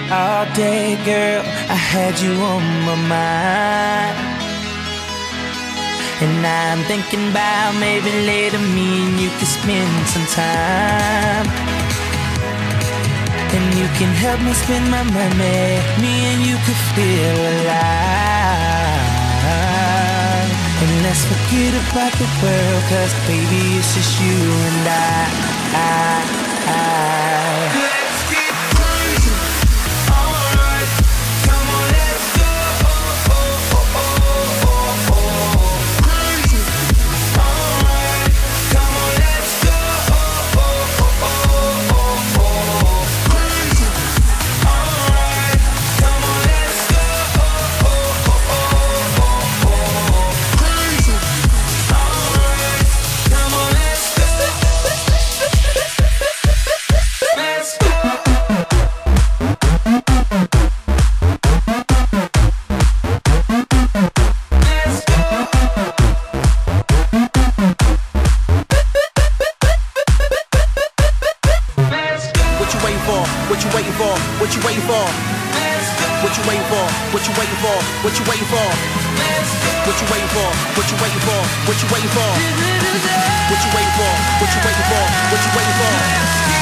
All day, girl, I had you on my mind. And I'm thinking about maybe later me and you could spend some time. And you can help me spend my money, me and you could feel alive. And let's forget about the world, 'cause baby it's just you and I. Let's get crazy. Alright, come on, let's go. Crazy. Alright, come on, let's go. Crazy. Alright, come on, let's go. Crazy. Alright, come on, let's go. Let's go. Let's go. Let's go. What you waiting for? What you waiting for? What you waiting for? Let's go. What you waiting for? What you waiting for? What you waiting for? Let's go. What you waiting for? What you waiting for? What you waiting for? What you waiting for? What you waiting for? What you waiting for? Let's get